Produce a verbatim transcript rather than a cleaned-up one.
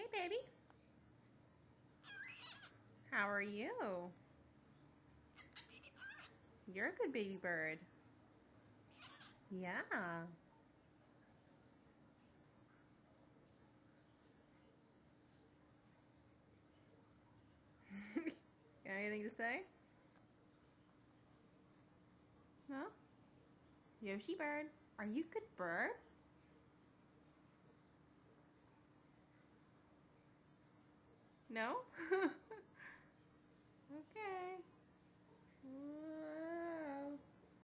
baby. How are you? You're a good baby bird. Yeah. Got anything to say? No? Yoshi bird, are you a good bird? No?